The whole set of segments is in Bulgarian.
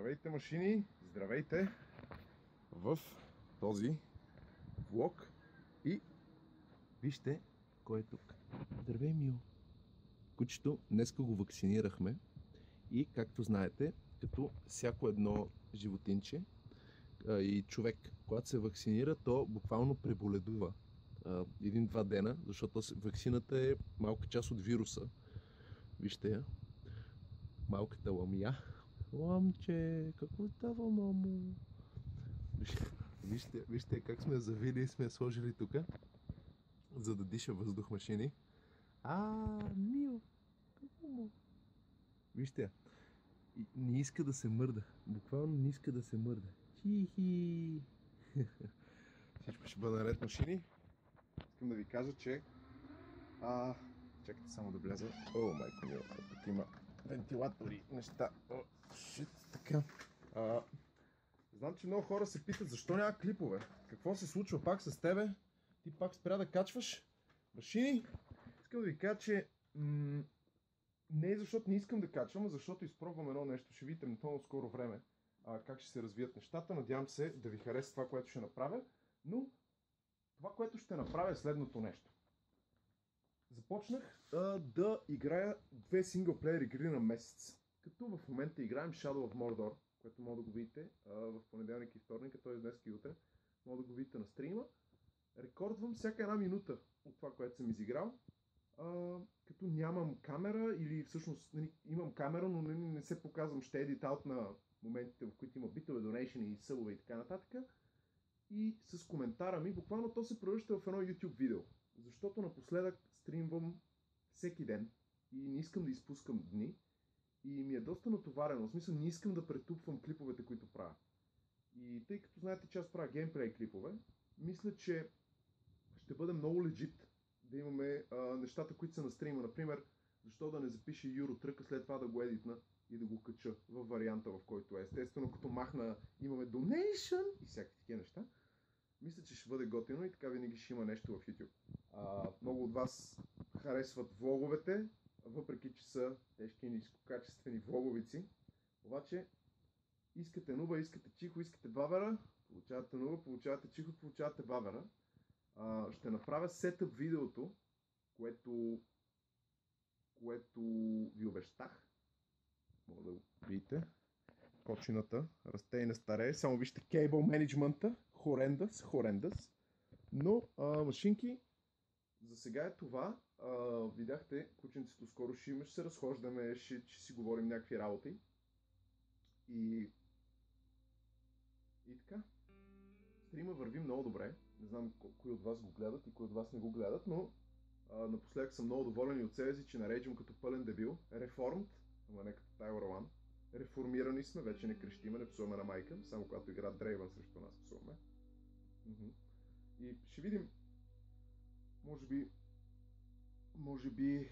Здравейте, машини! Здравейте! В този влог и вижте кой е тук. Здравей, Мио! Кучето днеска го вакцинирахме и, както знаете, като всяко едно животинче и човек, когато се вакцинира, то буквално преболедува 1-2 дена, защото вакцината е малка част от вируса. Вижте я. Малката ламия. Ламче, какво става, мамо? Вижте как сме завили и сме сложили тук, за да диша въздух, машини. Мио, какво му? Вижте, не иска да се мърда. Буквално не иска да се мърда. Хи-хи. Всичко ще бъде наред, машини. Искам да ви кажа, че... Чакайте само да вляза. О, майко мило, тук има вентилатори, неща. Така. Знам, че много хора се питат защо няма клипове. Какво се случва пак с тебе? Ти пак спря да качваш машини? Искам да ви кажа, че не защото не искам да качвам, а защото изпробвам едно нещо. Ще видите много скоро време как ще се развият нещата. Надявам се да ви хареса това, което ще направя. Но това, което ще направя е следното нещо. Започнах да играя 2 синглплеер игри на месец. Като в момента играем Shadow of Mordor, което може да го видите в понеделник и вторник, т.е. днес и утре. Може да го видите на стрима. Рекордвам всяка една минута от това, което съм изиграл. Като нямам камера или всъщност имам камера, но не се показвам, ще edit out на моментите, в които има битове, донейшени и събове и така нататък. И с коментара ми, буквално то се превръща в едно YouTube видео. Защото напоследък стримвам всеки ден и не искам да изпускам дни. И ми е доста натоварено. В смисъл, не искам да претупвам клиповете, които правя. И тъй като знаете, че аз правя геймплей клипове, мисля, че ще бъде много легит да имаме нещата, които са на стрима. Например, защо да не запише Юро тръка, след това да го едитна и да го кача в варианта, в който е. Естествено, като махна, имаме donation и всякакви такива неща. Мисля, че ще бъде готино и така винаги ще има нещо в YouTube. Много от вас харесват влоговете, въпреки че са тежки и нискокачествени влоговици. Обаче, искате нуба, искате чихо, искате бавера, получавате нуба, получавате чихо, получавате бавера. Ще направя сетъп видеото, което ви обещах. Мога да го видите. Кочината расте и не старее. Само вижте кейбъл менеджмента. Хорендъс. Но машинки, за сега е това. Видяхте, кученцето скоро ще се разхождаме, ще си говорим някакви работи. И така. Стрима върви много добре. Не знам кои от вас го гледат и кои от вас не го гледат, но напоследък съм много доволен и от себе си, че нареждам като пълен дебил. Reformed, ама не като Тайлър Уан. Реформирани сме, вече не крещиме, не псуваме на майка, само когато играят Дрейвън срещу нас псуваме. И ще видим, може би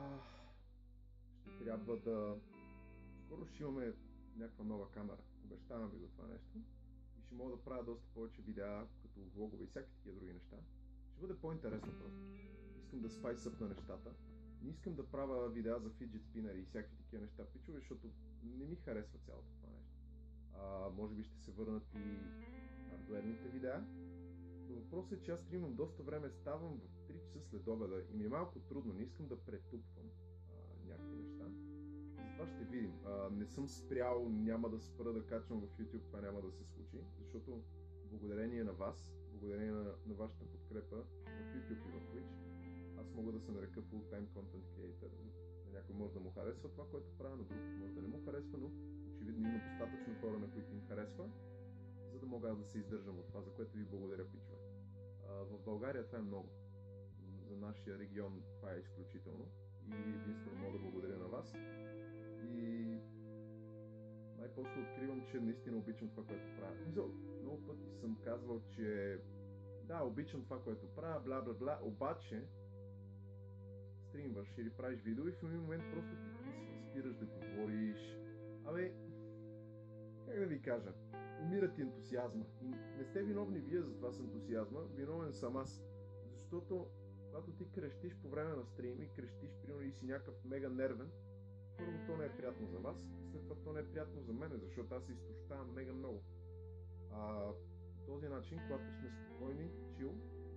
ще трябва да... Скоро ще имаме някаква нова камера, обещавам ви го това нещо. И ще мога да правя доста повече видеа, като влогове и всякакви такива други неща. Ще бъде по-интересно просто. Искам да спайсъпна нещата. Не искам да правя видеа за фиджет спинъри и всякакви такива неща, пичове, защото не ми харесва цялото това нещо. Може би ще се върнат и хардуерните видеа. Но въпросът е, че аз стримам доста време, ставам в 3 часа след обеда и ми е малко трудно, не искам да претупвам някакви неща. Затова ще видим. Не съм спрял, няма да спра да качвам в YouTube, това няма да се случи, защото благодарение на вас, благодарение на вашата подкрепа в YouTube и в Twitch, аз мога да се нарека full-time content creator. На някой може да му харесва това, което правя, на друг може да не му харесва, но очевидно има достатъчно хора, на които им харесва, за да мога аз да се издържам от това, за което ви благодаря, пичове. В България това е много. За нашия регион това е изключително и единствено мога да благодаря на вас. И най-после откривам, че наистина обичам това, което правя. Много пъти съм казвал, че да, обичам това, което правя, бла-бла-бла, обаче стримваш или правиш видео и в един момент просто ти спираш да говориш. Как да ви кажа? Умира ти ентусиазма. И не сте виновни вие за това с ентусиазма, виновен съм аз. Защото когато ти крещиш по време на стрим и крещиш, примерно и си някакъв мега нервен, първо то не е приятно за вас, след това то не е приятно за мен, защото аз се изтощавам мега много. По този начин, когато сме спокойни, чил,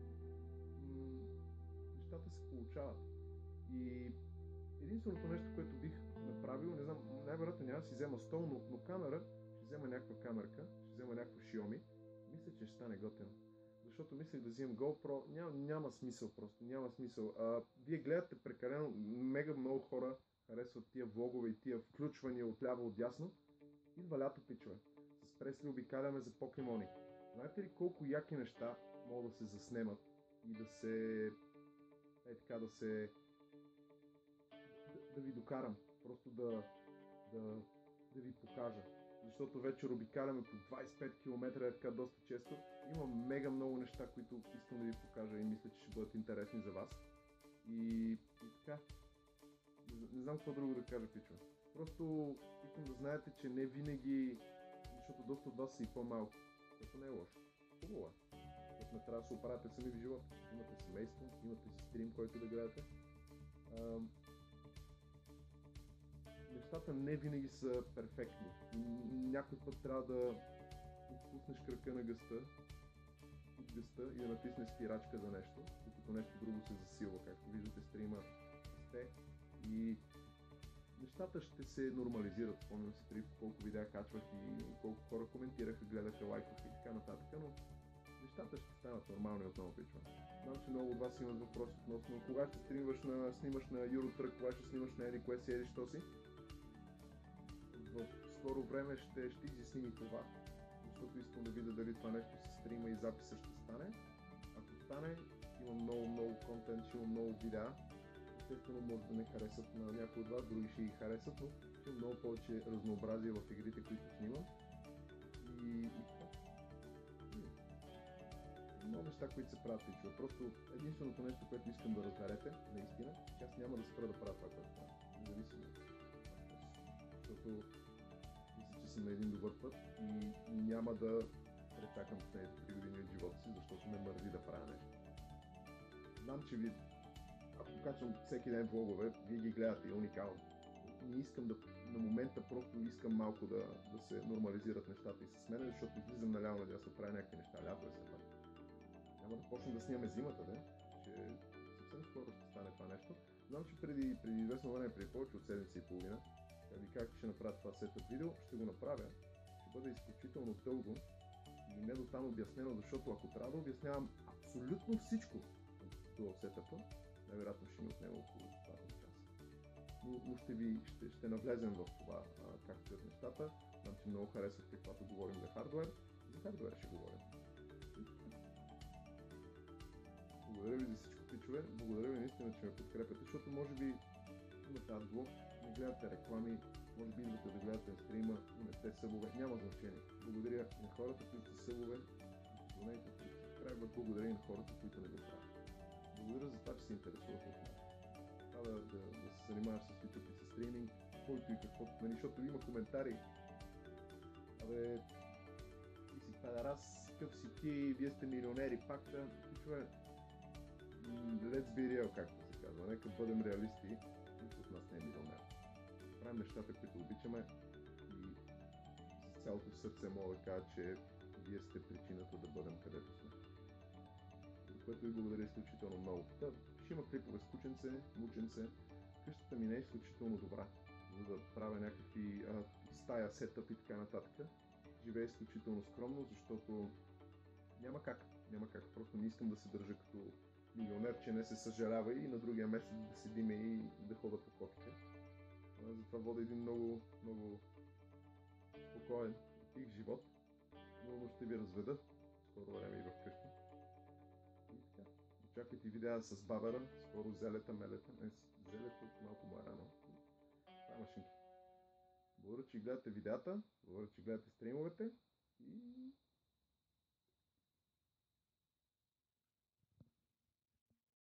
нещата се получават. И единственото нещо, което бих направил, не знам, най-вероятно няма да си взема стол, но камера, ще взема някаква камерка, ще взема някакво Xiaomi, мисля, че ще стане готино. Защото мислех да вземам GoPro, няма смисъл просто, няма смисъл. Вие гледате прекалено, мега много хора харесват тия влогове и тия включвания отляво отдясно. Идва лято, пичове. С Пресли обикаляме за покемони. Знаете ли колко яки неща могат да се заснемат и да се... така да ви докарам, просто да ви покажа. Защото вече обикаляме по 25 км, така доста често. Има мега много неща, които искам да ви покажа и мисля, че ще бъдат интересни за вас. И така, не знам какво друго да кажа, пичо. Просто искам да знаете, че не винаги, защото доста от вас са и по-малко, което не е лошо. Хубаво е. Защото не трябва да се оправяте сами в живота. Имате семейство, имате си стрим, който да гледате. Нещата не винаги са перфектни. Някой път трябва да отпуснеш кръка на гъста и да натиснеш спирачка за нещо, докато нещо друго се засилва, както виждате стрима сте. И нещата ще се нормализират. Спомням се преди колко видеа качвах и колко хора коментираха, гледаха, лайкаха и така нататък, но нещата ще станат нормални отново, пичва. Знам, че много от вас имат въпроси относно кога ще снимаш на Eurotrack, кога ще снимаш на еди кое си, еди що си. В скоро време ще изясним и това, защото искам да видя дали това нещо се стрима и записа ще стане. Ако стане, има много контент, ще има много видеа. Естествено може да не харесат на някои от вас, други ще ги харесат, но ще има много повече разнообразие в игрите, които снимам. И така. Много неща, които се правят, пичове. Просто единственото нещо, което искам да разберете, наистина, че аз няма да спра да правя това, което правя. Независимо. Защото мисля, че съм на един добър път и няма да пречакам последните 3 години от живота си, защото ме мързи да правя нещо. Знам, че ако качвам всеки ден влогове, вие ги гледате и уникално. Не искам на момента просто искам малко да се нормализират нещата и с мен, защото излизам наляво надясно, правя някакви неща, лято е все пак. Няма да почнем да снимаме зимата, че съвсем скоро ще стане това нещо. Знам, че преди известно време, преди повече от седмица и половина, ви казах, че ще направя това сетъп видео, ще го направя. Ще бъде изключително дълго и не до там обяснено, защото ако трябва да обяснявам абсолютно всичко до сетъпа, най-вероятно ще ми отнема около 2 часа. Но ще навлезем в това как стоят нещата. Знам, че много харесвахте, когато говорим за хардуер. За хардуер ще говорим. Благодаря ви за всичко, пичове. Благодаря ви наистина, че ме подкрепяте, защото може би имате адблок, не гледате реклами, може би идвате да гледате стрима, но не сте събове, няма значение. Благодаря на хората, които са събове, донейте, които се subscribe, благодаря и на хората, които не го правят. Благодаря за това, че се интересуват от мен. Това да се занимаваш с YouTube и с стриминг, който и каквото, защото има коментари. Абе, ти си педарас, къв си ти, вие сте милионери, пак да, човек. Let's be real, както се казва. Нека бъдем реалисти, никой от нас не е милионер. Правим нещата, които обичаме и с цялото сърце мога да кажа, че вие сте причината да бъдем където сме. За което ви благодаря изключително много. Ще има клипове с кученце, мученце. Къщата ми не е изключително добра, за да правя някакви стая, сетъп и така нататък. Живея изключително скромно, защото няма как. Просто не искам да се държа като милионер, че не се съжалява и на другия месец да седиме и да хода по котите. Затова водя един много спокоен и тих живот, но ще ви разведа скоро време и в къща. И така, очаквайте видеа с бабера, скоро зелета, зелето малко му е рано. Това е машинки. Благодаря, че гледате видеята, благодаря, че гледате стримовете и